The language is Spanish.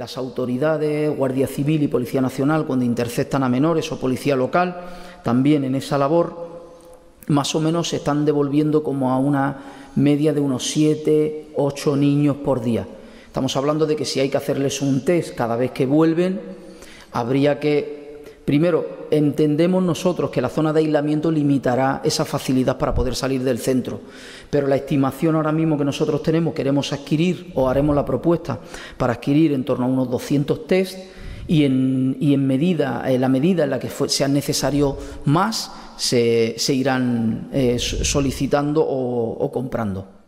las autoridades, Guardia Civil y Policía Nacional, cuando interceptan a menores, o Policía Local, también en esa labor, más o menos se están devolviendo como a una media de unos 7, 8 niños por día. Estamos hablando de que si hay que hacerles un test cada vez que vuelven, habría que, primero, entendemos nosotros que la zona de aislamiento limitará esa facilidad para poder salir del centro, pero la estimación ahora mismo que nosotros tenemos, queremos adquirir o haremos la propuesta para adquirir en torno a unos 200 test y en la medida en la que sean necesarios más, se irán solicitando o comprando.